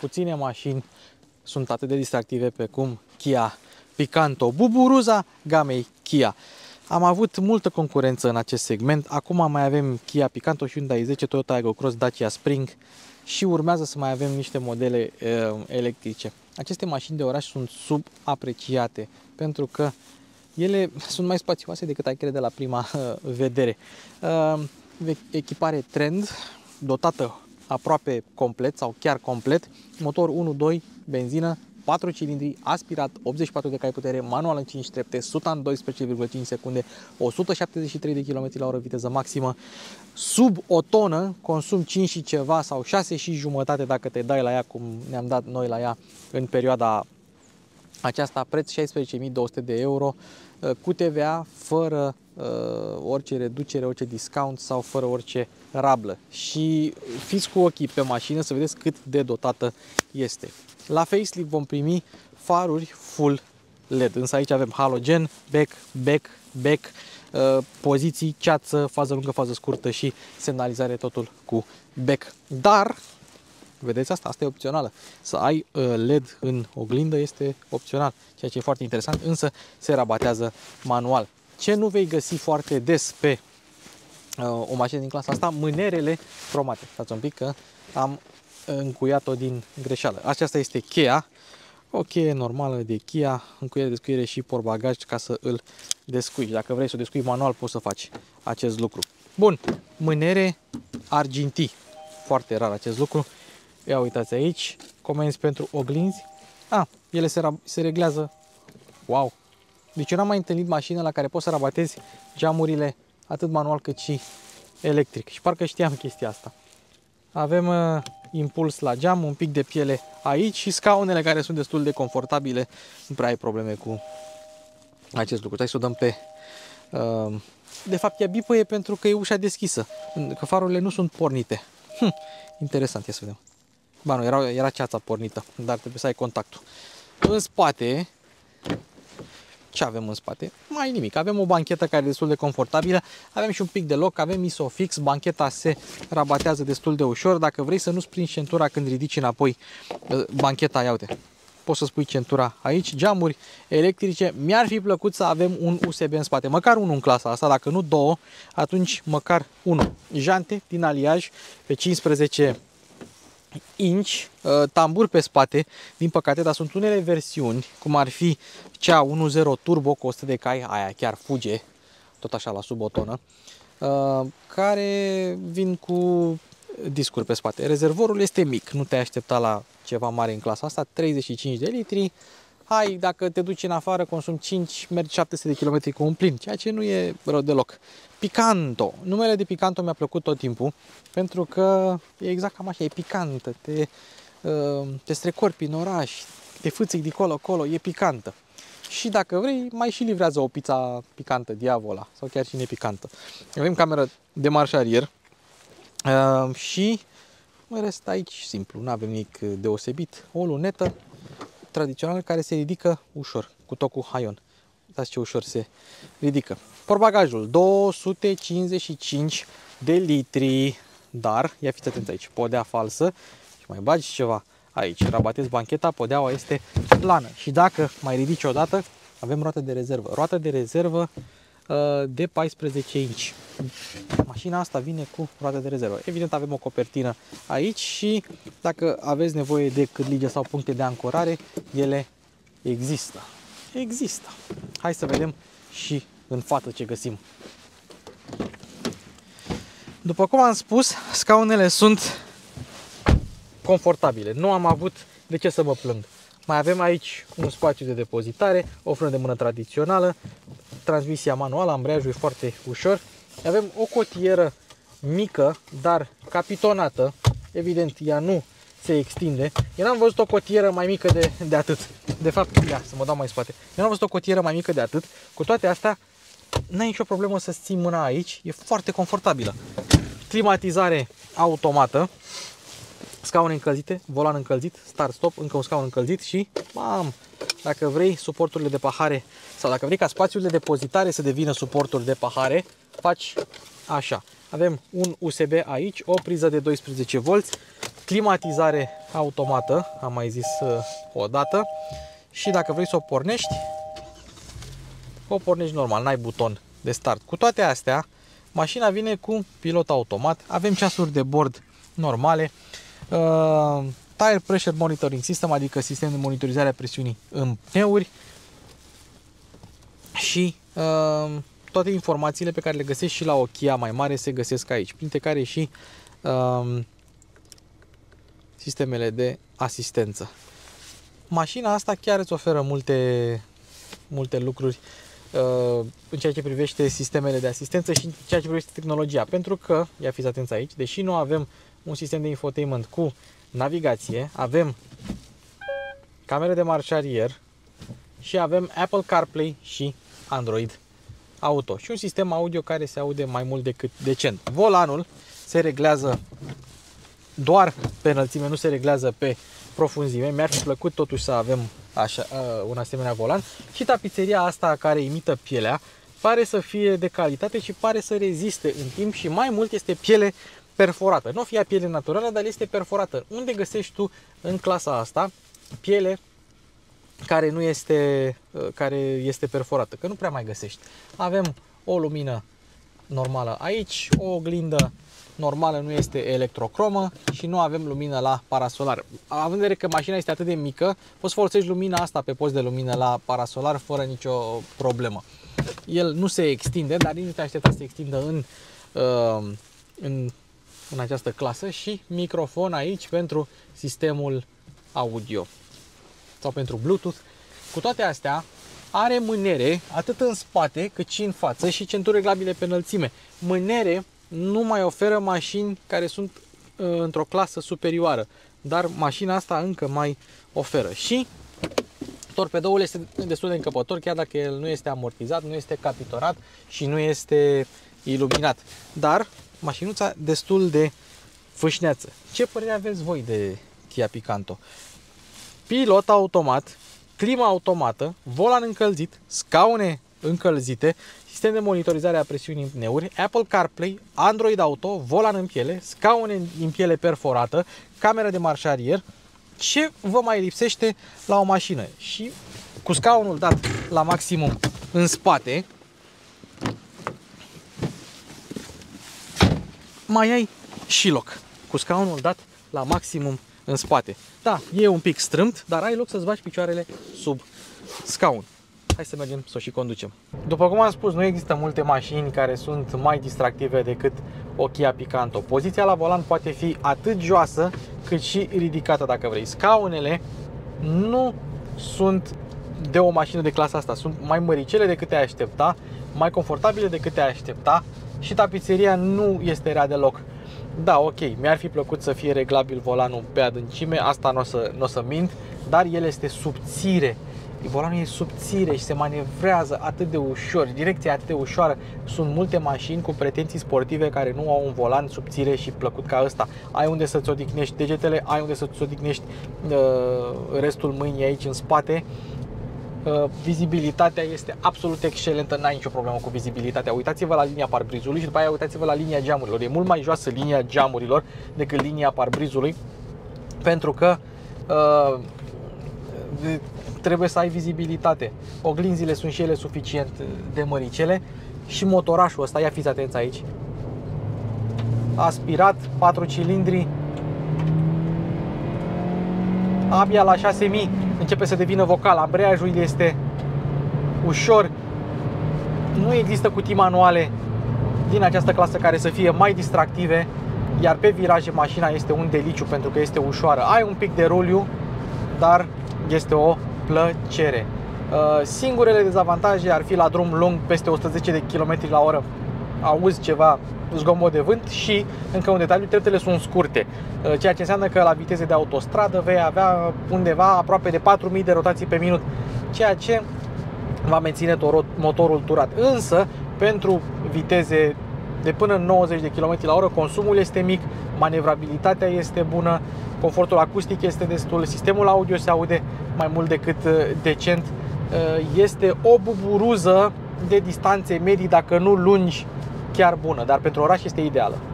puține mașini sunt atât de distractive pe cum Kia Picanto, buburuza gamei Kia. Am avut multă concurență în acest segment, acum mai avem Kia Picanto, Hyundai i10, Toyota Aygo Cross, Dacia Spring și urmează să mai avem niște modele electrice. Aceste mașini de oraș sunt subapreciate pentru că ele sunt mai spațioase decât ai crede la prima vedere. Echipare Trend, dotată aproape complet sau chiar complet, motor 1.2, benzină, 4 cilindri, aspirat, 84 de cai putere, manual în 5 trepte, 100 în 12,5 secunde, 173 de km la oră viteză maximă, sub o tonă, consum 5 și ceva sau 6 și jumătate dacă te dai la ea, cum ne-am dat noi la ea în perioada aceasta, preț 16.200 de euro, cu TVA, fără orice reducere, orice discount sau fără orice rablă. Și fiți cu ochii pe mașină să vedeți cât de dotată este. La facelift vom primi faruri full LED, însă aici avem halogen, back, poziții, ceață, fază lungă, fază scurtă și semnalizare, totul cu back. Dar, vedeți asta e opțională. Să ai LED în oglindă este opțional, ceea ce e foarte interesant, însă se rabatează manual. Ce nu vei găsi foarte des pe o mașină din clasa asta? Mânerele cromate. Stați un pic că am încuiat-o din greșeală. Aceasta este cheia, o cheie normală de Kia, încuiere, descuiere și portbagaj ca să îl descui. Dacă vrei să o descui manual, poți să faci acest lucru. Bun, mânere argintii. Foarte rar acest lucru. Ia uitați aici, comenzi pentru oglinzi. Ele se reglează. Wow! Deci eu n-am mai întâlnit mașină la care poți să rabatezi geamurile atât manual cât și electric. Și parcă știam chestia asta. Avem impuls la geam, un pic de piele aici și scaunele care sunt destul de confortabile. Nu prea ai probleme cu acest lucru. Hai să o dăm pe... De fapt, ea bipăie pentru că e ușa deschisă, că farurile nu sunt pornite. Interesant, ia să vedem. Ba nu, era ceața pornită, dar trebuie să ai contactul. În spate, ce avem în spate? Mai nimic. Avem o banchetă care e destul de confortabilă, avem și un pic de loc, avem isofix, bancheta se rabatează destul de ușor. Dacă vrei să nu-ți prinzi centura când ridici înapoi bancheta, ia uite, poți să spui centura aici, geamuri electrice. Mi-ar fi plăcut să avem un USB în spate, măcar unul în clasa asta, dacă nu două, atunci măcar unul. Jante din aliaj pe 15 inch, tambur pe spate, din păcate, dar sunt unele versiuni, cum ar fi cea 1.0 turbo cu 100 de cai, aia chiar fuge, tot așa la sub o tonă, care vin cu discuri pe spate. Rezervorul este mic, nu te-ai aștepta la ceva mare în clasa asta, 35 de litri. Hai, dacă te duci în afară, consumi 5, mergi 700 de km cu un plin, ceea ce nu e rău deloc. Picanto. Numele de Picanto mi-a plăcut tot timpul, pentru că e exact cam așa, e picantă, te strecorpi în oraș, te fâțic de colo-colo, e picantă. Și dacă vrei, mai și livrează o pizza picantă, Diavola, sau chiar și nepicantă. Avem cameră de marș arier și în rest aici simplu, nu avem nimic deosebit. O lunetă tradițională care se ridică ușor, cu tocul Haion. Uitați ce ușor se ridică. Portbagajul 255 de litri, dar ia fiți atenți aici, podea falsă și mai bagi ceva aici, rabatezi bancheta, podeaua este plană și dacă mai ridici odată, avem roată de rezervă. Roată de rezervă de 14 inch. Mașina asta vine cu roată de rezervă. Evident avem o copertină aici și dacă aveți nevoie de cârlige sau puncte de ancorare, ele există. Hai să vedem și în față ce găsim. După cum am spus, scaunele sunt confortabile. Nu am avut de ce să mă plâng. Mai avem aici un spațiu de depozitare, o frână de mână tradițională, transmisia manuală, ambreiajul e foarte ușor. Avem o cotieră mică, dar capitonată. Evident, ea nu se extinde. Eu n-am văzut o cotieră mai mică de atât. De fapt, ia să mă dau mai spate. Eu n-am văzut o cotieră mai mică de atât. Cu toate astea, n-ai nicio problemă să-ți ții mâna aici. E foarte confortabilă. Climatizare automată. Scaune încălzite, volan încălzit, start-stop, încă un scaun încălzit și, dacă vrei suporturile de pahare sau dacă vrei ca spațiul de depozitare să devină suporturi de pahare, faci așa. Avem un USB aici, o priză de 12V, climatizare automată, am mai zis o dată, și dacă vrei să o pornești normal, n-ai buton de start. Cu toate astea, mașina vine cu pilot automat, avem ceasuri de bord normale, Tire Pressure Monitoring System, adică sistem de monitorizare a presiunii în pneuri și toate informațiile pe care le găsești și la o Kia mai mare se găsesc aici, printre care și sistemele de asistență. Mașina asta chiar îți oferă multe lucruri în ceea ce privește sistemele de asistență și în ceea ce privește tehnologia, pentru că, ia fiți atenți aici, deși nu avem un sistem de infotainment cu navigație, avem camere de marșarier și avem Apple CarPlay și Android Auto și un sistem audio care se aude mai mult decât decent. Volanul se reglează doar pe înălțime, nu se reglează pe profunzime. Mi-ar fi plăcut totuși să avem așa, un asemenea volan. Și tapiseria asta care imită pielea pare să fie de calitate și pare să reziste în timp și mai mult este piele perforată. Nu fie piele naturală, dar este perforată. Unde găsești tu în clasa asta piele care este perforată? Că nu prea mai găsești. Avem o lumină normală aici, o oglindă normală, nu este electrocromă și nu avem lumină la parasolar. Având în vedere că mașina este atât de mică, poți să folosești lumina asta pe post de lumină la parasolar fără nicio problemă. El nu se extinde, dar nici nu te aștepta să se extindă în această clasă și microfon aici pentru sistemul audio sau pentru Bluetooth. Cu toate astea, are mânere atât în spate cât și în față și centuri reglabile pe înălțime. Mânere nu mai oferă mașini care sunt într-o clasă superioară, dar mașina asta încă mai oferă. Și torpedoul este destul de încăpător, chiar dacă el nu este amortizat, nu este capitonat și nu este iluminat. Dar mașinuța destul de fâșneață. Ce părere aveți voi de Kia Picanto? Pilot automat, climă automată, volan încălzit, scaune încălzite, sistem de monitorizare a presiunii în pneuri, Apple CarPlay, Android Auto, volan în piele, scaune în piele perforată, cameră de marșarier. Ce vă mai lipsește la o mașină? Și cu scaunul dat la maximum în spate, mai ai și loc. Cu scaunul dat la maximum în spate. Da, e un pic strâmt, dar ai loc să-ți bagi picioarele sub scaun. Hai să mergem să o și conducem. După cum am spus, nu există multe mașini care sunt mai distractive decât o Kia Picanto. Poziția la volan poate fi atât joasă cât și ridicată dacă vrei. Scaunele nu sunt de o mașină de clasa asta. Sunt mai măricele decât te-ai aștepta, mai confortabile decât te-ai aștepta și tapiseria nu este rea deloc. Da, ok, mi-ar fi plăcut să fie reglabil volanul pe adâncime, asta nu o să mint, dar el este subțire. Volanul e subțire și se manevrează atât de ușor, direcția e atât de ușoară. Sunt multe mașini cu pretenții sportive care nu au un volan subțire și plăcut ca ăsta. Ai unde să-ți odihnești degetele, ai unde să-ți odihnești restul mâinii aici în spate. Vizibilitatea este absolut excelentă, n-ai nicio problemă cu vizibilitatea. Uitați-vă la linia parbrizului și după aia uitați-vă la linia geamurilor. E mult mai joasă linia geamurilor decât linia parbrizului, pentru că trebuie să ai vizibilitate. Oglinzile sunt și ele suficient de măricele și motorașul ăsta, ia fiți atenți aici, aspirat, 4 cilindri, abia la 6000 începe să devină vocal. Ambreiajul este ușor. Nu există cutii manuale din această clasă care să fie mai distractive, iar pe viraje mașina este un deliciu pentru că este ușoară. Ai un pic de ruliu, dar este o plăcere. Singurele dezavantaje ar fi la drum lung, peste 110 de km la oră, auzi ceva zgomot de vânt și, încă un detaliu, treptele sunt scurte, ceea ce înseamnă că la viteze de autostradă vei avea undeva aproape de 4000 de rotații pe minut, ceea ce va menține motorul turat. Însă, pentru viteze de până în 90 de km la oră, consumul este mic, manevrabilitatea este bună, confortul acustic este destul, sistemul audio se aude mai mult decât decent. Este o buburuză de distanțe medii, dacă nu lungi, chiar bună, dar pentru oraș este ideală.